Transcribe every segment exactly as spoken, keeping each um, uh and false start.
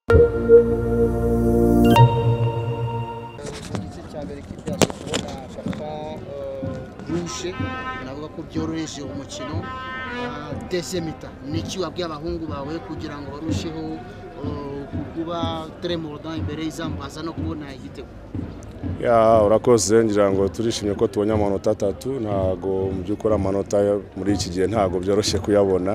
navuga ko byoroheje umukino desemita niki wabwiye abahungu bawe kugira ngo barusheho kuba tremordan imbere y'izamu baza no kubona igitego. Ya urakoze ngira ngo turishimye ko tubonye amanota atatu ntago mu byukora amanota muri iki gihe ntago byoroshye kuyabona.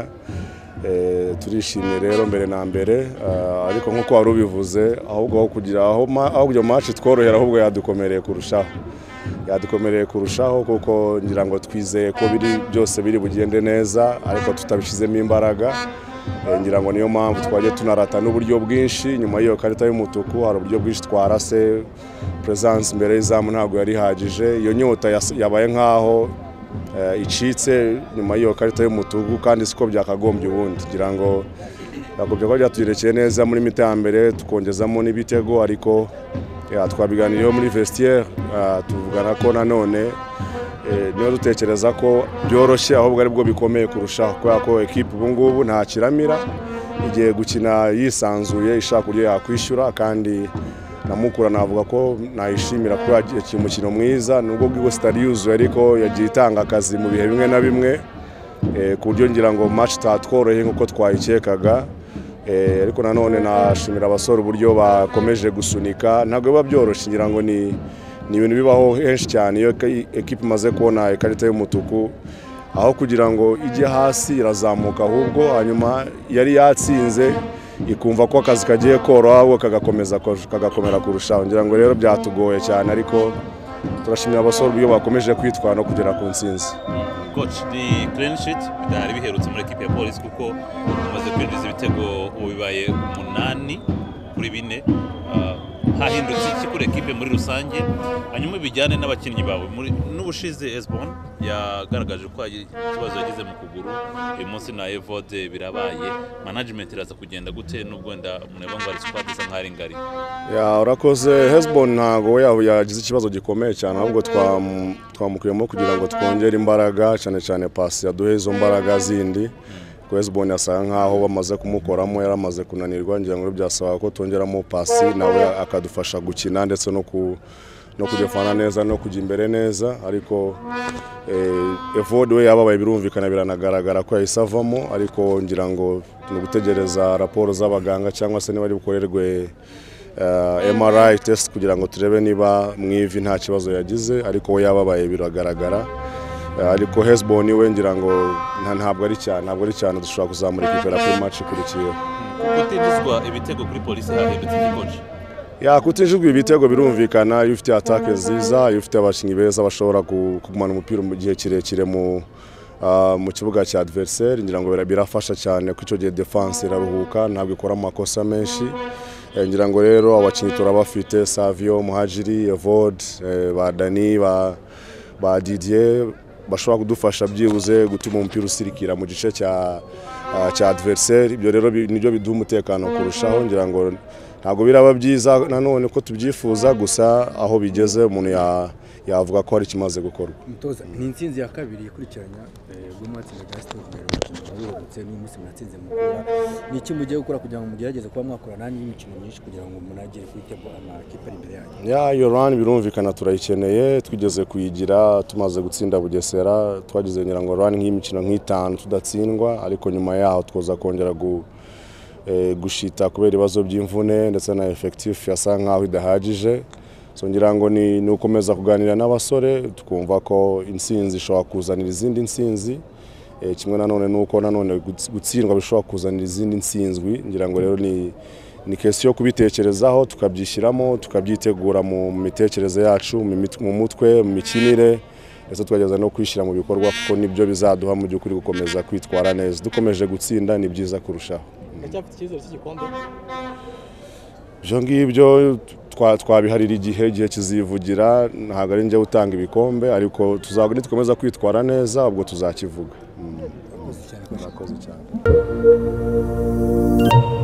Eh turishimye rero mbere na mbere ariko nkuko wari ubivuze ahubwo aho kugira aho ahubwo match tworohera ahubwo yadukomereye kurushaho yadukomereye kurushaho kuko ngira ngo twizeye ko biri byose biri bugende neza ariko tutabishizemo imbaraga. Ngira ngo niyo mpamvu twaje tunarata n'uburyo bwinshi nyuma y'iyo karita y'umutuku hari uburyo bwinshi twarase presence mbere y'izamu ntago yari hagije iyo nyota yabaye nkaho icitse nyuma y'iyo karita y'umutuku kandi siko byakagombye ubundi ngira ngo yakobye ko byatugerekeye neza muri mitambere tukongezamo n'ibitego ariko twabiganiriyeho muri vestiaire tuvugana ko nanone niyo dutekereza ko byoroshye ahubwo ari bwo bikomeye kurushaho kubera ko equipe ubu ngubu nta kiramira igiye gukina yisanzuye ishaka kuryo yakwishyura kandi namukura navuga ko nayishimira ko yagiye umukino mwiza nubwo bwigo stade yuzuye ariko yagiye itanga akazi mu bihe bimwe na bimwe ku buryo ngira ngo match tatworoheye nkuko twayikekaga ariko nanone nashimira abasore uburyo bakomeje gusunika ntabwo biba byoroshye ngira ngo ni ni ibintu bibaho henshi cyane iyo equipe imaze kubona ikarita y'umutuku aho kugira ngo ijye hasi irazamuka ahubwo hanyuma yari yatsinze ikumva ko akazi kagiye koroha ahubwo kagakomeza kagakomera kurushaho ngira ngo rero byatugoye cyane ariko turashimira abasore uburyo bakomeje kwitwara no kugera ku ntsinzi. Coach di clean sheet bidahari biherutse muri equipe ya Police kuko umaze kwinjiza ibitego ubibaye umunani kuri bine hahindutse iki kuri equipe muri rusange hanyuma bijyane n'abakinnyi bawe muri n'ubushize Esbon yagaragaje ko ikibazo yagize mu kuguru uyu munsi na Evode birabaye management iraza kugenda gute nubwo nda muneba ngo ari squad isa nk'ari ngari. Ya urakoze Esbon ntago yaho yagize ikibazo gikomeye cyane ahubwo twa twamukuyemo kugira ngo twongere imbaraga cyane cyane pass yaduhe izo mbaraga zindi Esbon yasanga nkaho bamaze kumukoramo yaramaze kunanirwa ngira ngo byasaba ko tongeramo pasi nawe akadufasha gukina ndetse no ku no kudefana neza no kujya imbere neza ariko eh Evode we yababaye birumvikana biranagaragara ko yisavamo ariko ngira ngo no gutegereza raporo z'abaganga cyangwa se niba ari bukorerwe uh, M R I test kugira ngo turebe niba mwivi nta kibazo yagize ariko we yababaye biragaragara ariko Esbon we ngira ngo ntabwo ari cyane ntabwo ari cyane dushobora kuzamura ikipera kuri match ikurikiye. Kutinjizwa ibitego kuri Police hahindutse igikoje. Ya kutinjizwa ibitego birumvikana iyo ufite attaque nziza iyo ufite abakinnyi beza bashobora kugumana umupira mu gihe kirekire mu mu kibuga cya adversaire ngira ngo birafasha cyane ko icyo gihe defense iraruhuka ntabwo ikora amakosa menshi ngira ngo rero abakinnyi turabafite Savio Muhajiri Evode ba Dani ba ba Didier bashobora kudufasha byibuze gutuma umupira usirikira mu gice cya cya adversaire ibyo rero nibyo biduha umutekano kurushaho ngira ngo ntago biraba byiza nanone ko tubyifuza gusa aho bigeze umuntu yavuga ko ari kimaze gukorwa. Mutoza ni intsinzi ya kabiri ikurikiranya bw'umwatsi wa Gaston birutse n'umunsi mwatsinze mukura ni iki mugiye gukora kugira ngo mugerageze kuba mwakora nani y'imikino myinshi kugira ngo munagire kwitego amakipe imbere yanyu. Ya iyo run birumvikana turayikeneye twigeze kuyigira tumaze gutsinda Bugesera twagize ngira ngo run nk'imikino nk'itanu tudatsindwa ariko nyuma yaho twoza kongera gu gushita kubera ibibazo by'imvune ndetse na effective yasa nkaho idahagije so ngira ngo ni nukomeza kuganira n'abasore tukumva ko intsinzi ishobora kuzanira izindi ntsinzi kimwe nanone nuko nanone gutsindwa bishobora kuzanira izindi ntsinzwi ngira ngo rero ni ni question yo kubitekerezaho tukabyishyiramo tukabyitegura mu mitekerereze yacu mu mutwe mu mikinire ndetse twageza no kwishyira mu bikorwa kuko nibyo bizaduha mu by'ukuri gukomeza kwitwara neza dukomeje gutsinda ni byiza kurushaho. Byo ngibyo twabiharira igihe igihe kizivugira ntabwo ari njye utanga ibikombe ariko tuzagura tukomeza kwitwara neza ubwo tuzakivuga. Murakoze cyane. Murakoze cyane.